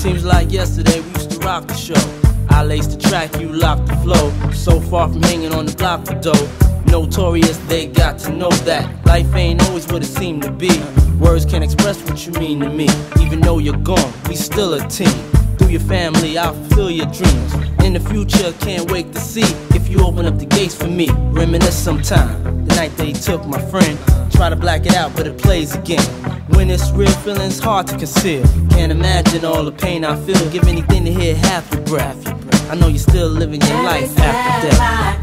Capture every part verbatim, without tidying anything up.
Seems like yesterday we used to rock the show. I laced the track, you locked the flow. So far from hanging on the block for dough. Notorious, they got to know that life ain't always what it seemed to be. Words can't express what you mean to me. Even though you're gone, we still a team. Through your family, I'll fulfill your dreams. In the future, can't wait to see if you open up the gates for me. Reminisce sometime, the night they took my friend. Try to black it out, but it plays again. When it's real, feeling's hard to conceal. Can't imagine all the pain I feel. Give anything to hear half your breath. I know you're still living your life after death.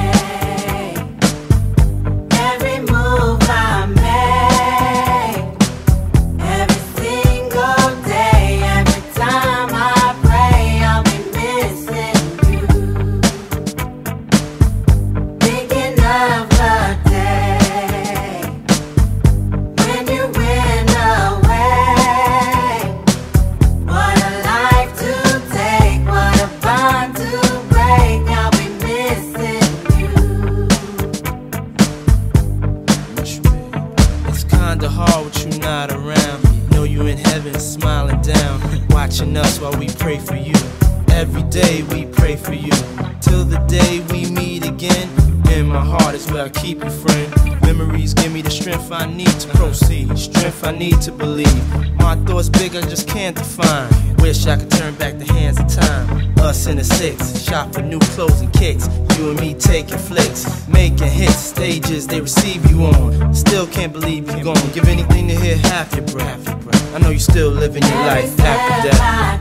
Kinda hard with you not around. Know you in heaven smiling down, watching us while we pray for you. Every day we pray for you, till the day we meet again. In my heart is where I keep you, friend. Memories give me the strength I need to proceed, strength I need to believe. My thoughts big, I just can't define. Wish I could turn back the hands of time. Us in the six, shop for new clothes and kicks. You and me taking flicks, making hits, stages they receive you on. Still can't believe you're gone. Give anything to hear half your breath. I know you still living your life after death.